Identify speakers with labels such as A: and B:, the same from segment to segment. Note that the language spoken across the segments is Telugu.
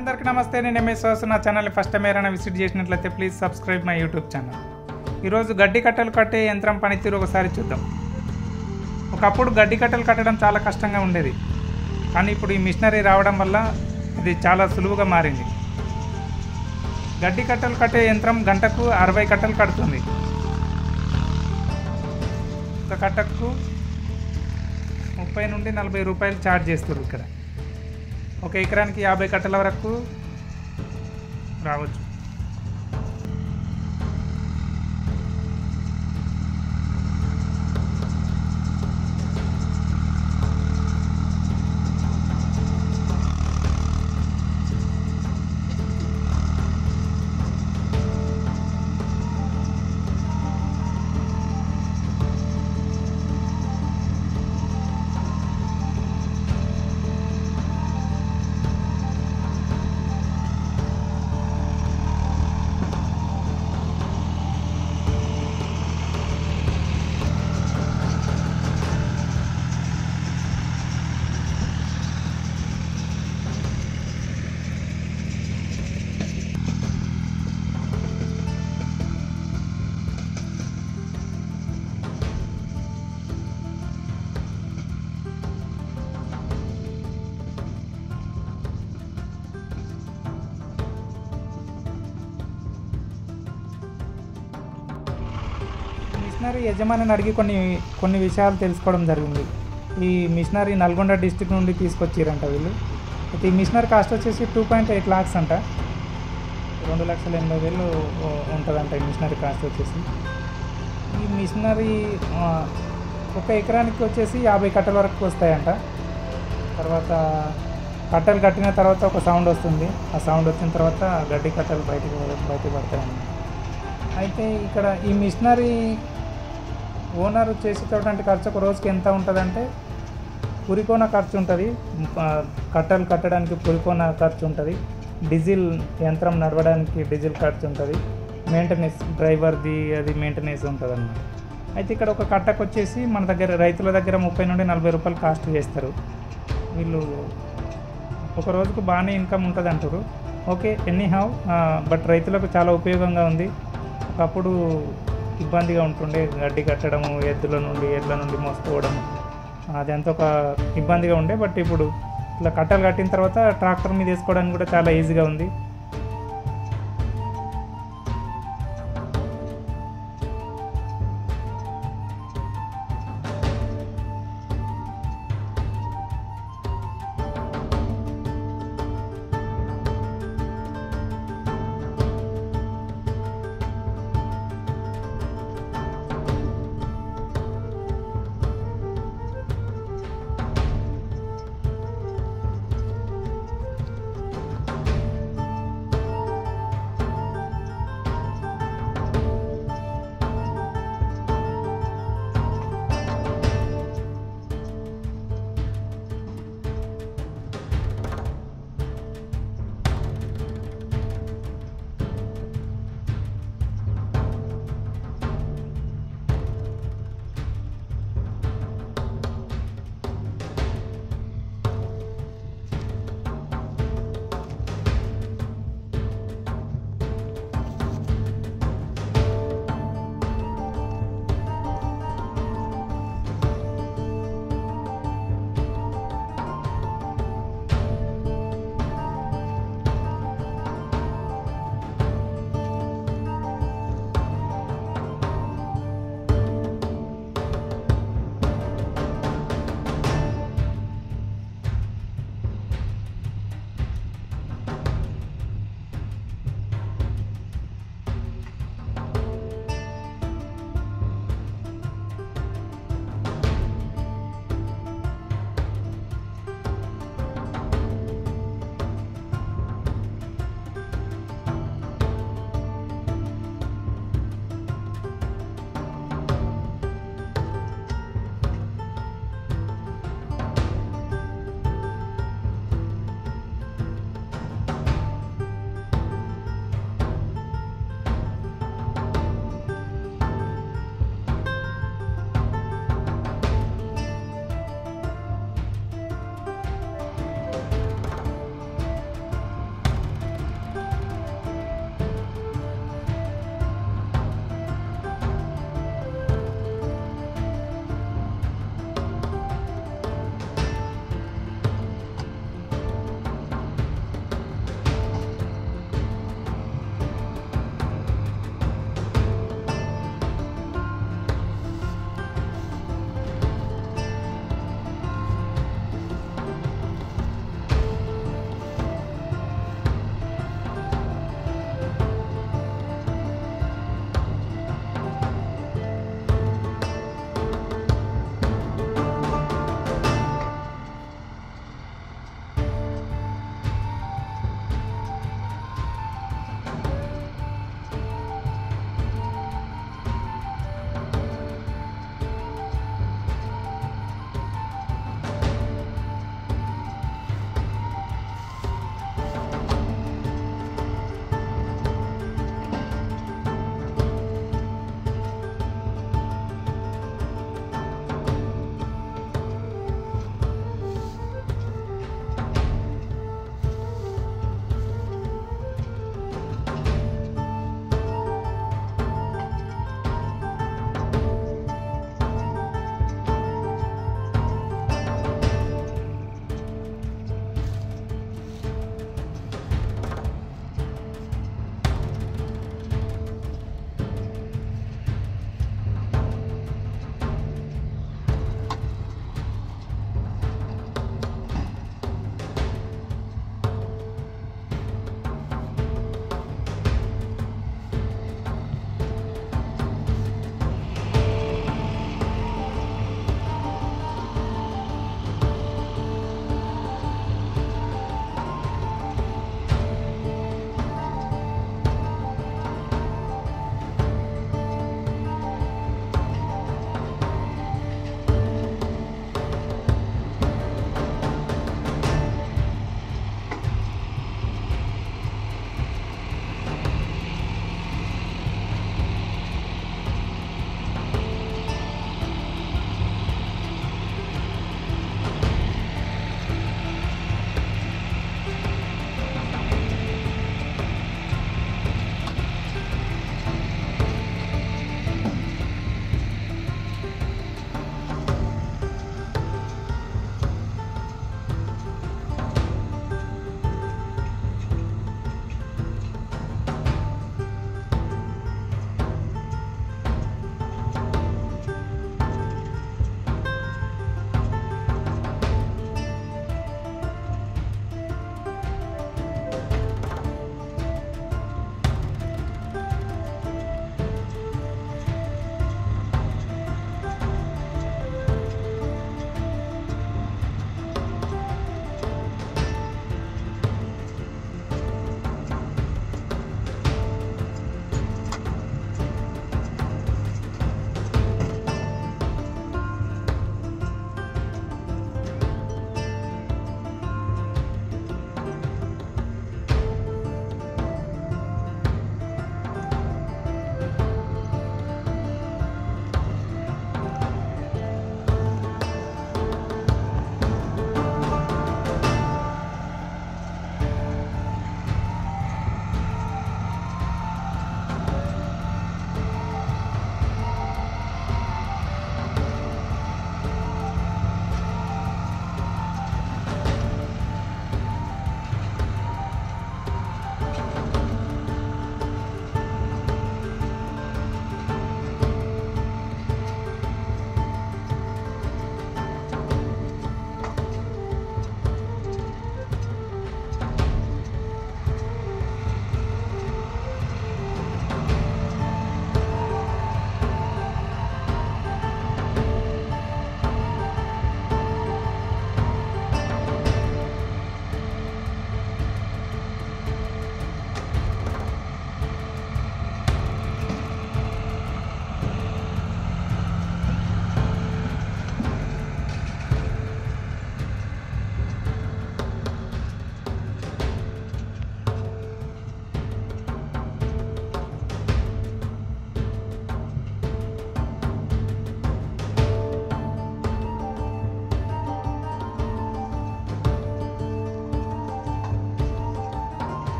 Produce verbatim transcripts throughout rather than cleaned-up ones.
A: అందరికీ నమస్తే. నేను ఎంఎస్ వాసు. నా ఛానల్ని ఫస్ట్ టైం ఎవరైనా విజిట్ చేసినట్లయితే please subscribe my YouTube channel. ఈరోజు గడ్డి కట్టలు కట్టే యంత్రం పనితీరు ఒకసారి చూద్దాం. ఒకప్పుడు గడ్డి కట్టలు కట్టడం చాలా కష్టంగా ఉండేది, కానీ ఇప్పుడు ఈ మిషనరీ రావడం వల్ల ఇది చాలా సులువుగా మారింది. గడ్డి కట్టలు కట్టే యంత్రం గంటకు అరవై కట్టలు కడుతుంది. ఒక కట్టకు ముప్పై నుండి నలభై రూపాయలు ఛార్జ్ చేస్తారు. ఇక్కడ ఒక ఎకరానికి యాభై కట్టల వరకు రావచ్చు. మిషనరీ యజమానిని అడిగి కొన్ని కొన్ని విషయాలు తెలుసుకోవడం జరిగింది. ఈ మిషనరీ నల్గొండ డిస్టిక్ నుండి తీసుకొచ్చిరంట వీళ్ళు. అయితే ఈ మిషనరీ కాస్ట్ వచ్చేసి టూ పాయింట్ ఎయిట్ లాక్స్ అంట, రెండు లక్షల ఎనభై వేలు ఉంటుందంట ఈ మిషనరీ కాస్ట్ వచ్చేసి. ఈ మిషనరీ ఒక ఎకరానికి వచ్చేసి యాభై కట్టల వరకు వస్తాయంట. తర్వాత కట్టలు కట్టిన తర్వాత ఒక సౌండ్ వస్తుంది. ఆ సౌండ్ వచ్చిన తర్వాత గడ్డి కట్టలు బయటకు బయటకు పడతాయన్నమాట. అయితే ఇక్కడ ఈ మిషనరీ ఓనర్ చేసేటటువంటి ఖర్చు ఒక రోజుకి ఎంత ఉంటుందంటే, పురికోన ఖర్చు ఉంటుంది, కట్టలు కట్టడానికి పురికోన ఖర్చు ఉంటుంది, డీజిల్ యంత్రం నడవడానికి డీజిల్ ఖర్చు ఉంటుంది, మెయింటెనెన్స్ డ్రైవర్ది అది మెయింటెనెన్స్ ఉంటుంది అన్నమాట. అయితే ఇక్కడ ఒక కట్టకు వచ్చేసి మన దగ్గర రైతుల దగ్గర ముప్పై నుండి నలభై రూపాయలు కాస్ట్ చేస్తారు. వీళ్ళు ఒక రోజుకు బాగానే ఇన్కమ్ ఉంటుంది అంటారు. ఓకే, ఎనీ హౌ బట్ రైతులకు చాలా ఉపయోగంగా ఉంది. ఒకప్పుడు ఇబ్బందిగా ఉంటుండే గడ్డి కట్టడము, ఎద్దుల నుండి ఎడ్ల నుండి మోసుకోవడం, అదంతా ఒక ఇబ్బందిగా ఉండే. బట్ ఇప్పుడు ఇట్లా కట్టలు కట్టిన తర్వాత ట్రాక్టర్ మీద వేసుకోవడానికి కూడా చాలా ఈజీగా ఉంది.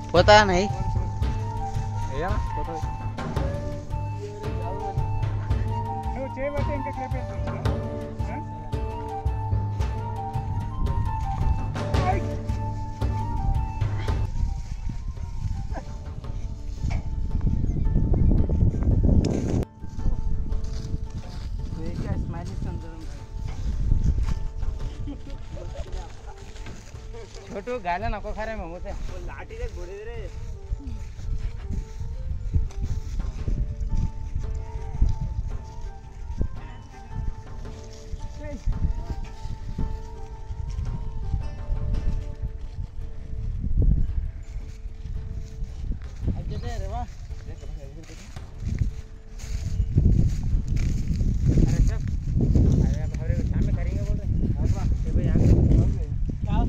B: పోతా నై
A: నువ్వు చేయబట్టి ఇంకా క్లిప్
B: छोटू गायला नको खरे मग होते लाठी रे घोडे रे अजय रे वा अरे सब अरे भारे शाम में करेंगे बोल रहे हां बा ये भाई यहां क्या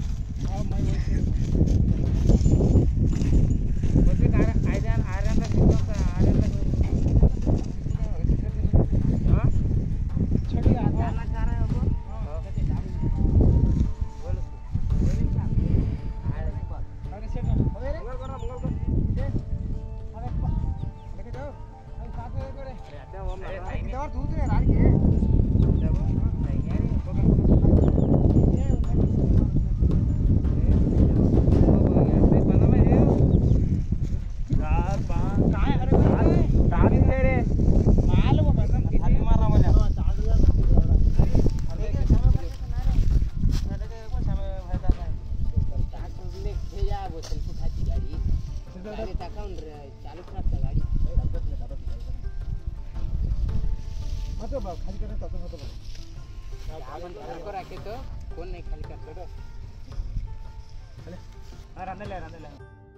B: खाली करने तक तो को रखे तो कौन नहीं खाली कर दो चले हां रंदे ले रंदे ले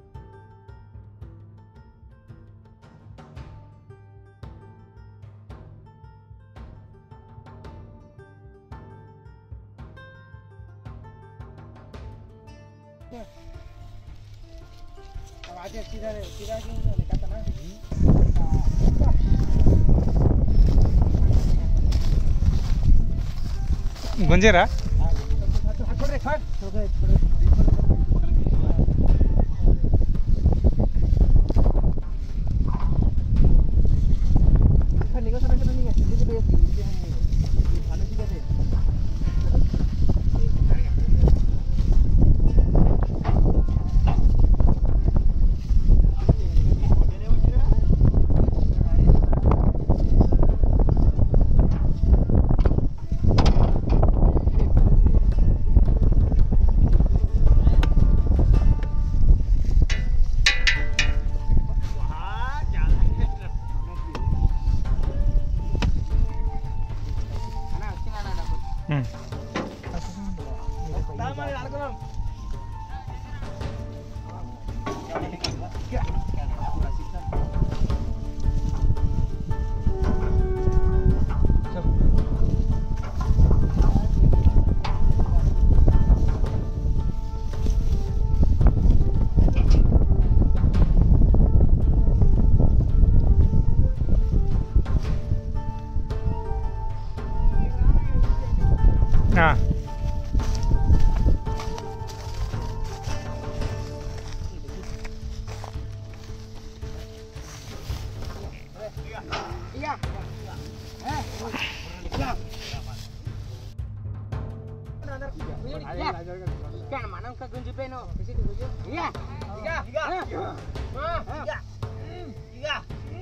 B: अब आज सीधा सीधा क्यों निकालता ना
A: गुंजेरा हाँ
B: क्या मानव का गुंजी पे नो किसी को Gunji iya tiga tiga ah tiga tiga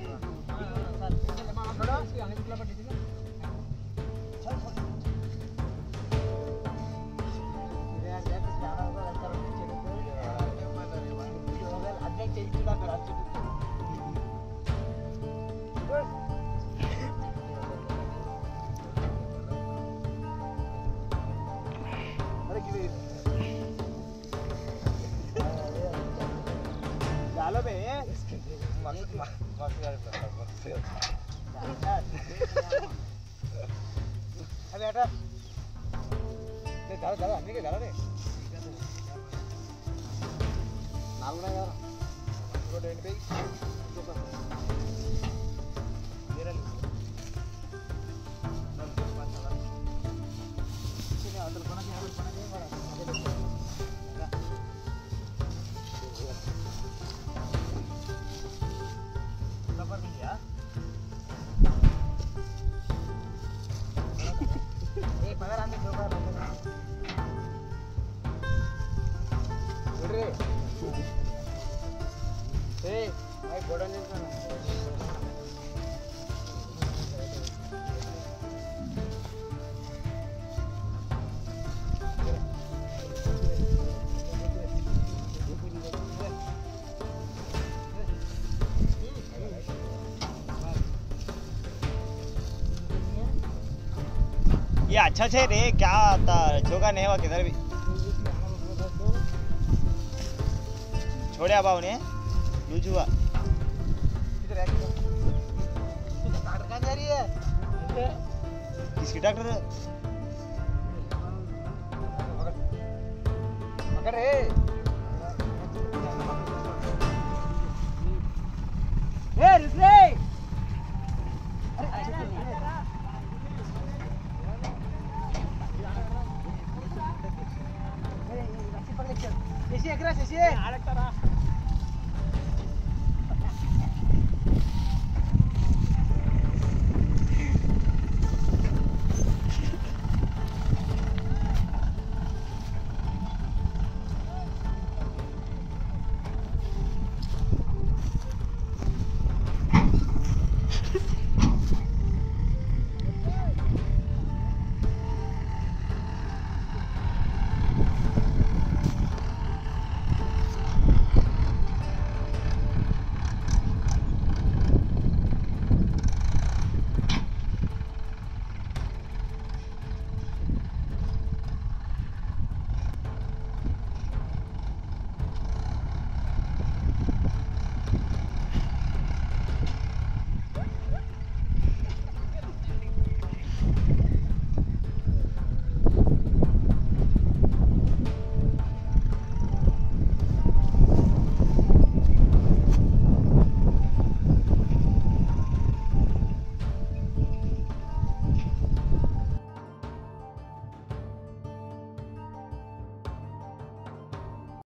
B: Halo be, maksud maksud maksud. Ada ada. Ini jalan jalan, ini ke jalan deh. Nalu na yaar. Road end pe. Niral. Sini adal kona ki adal kona ke mara. भाई बड़ा नहीं खाना
C: ये अच्छा से रे क्या आता जोगा नहीं हुआ किधर भी छोड़िया भाव ने लूज हुआ
B: इधर आके डॉक्टर कहाँ जा रही है
C: किसकी डॉक्टर
B: पकड़ रे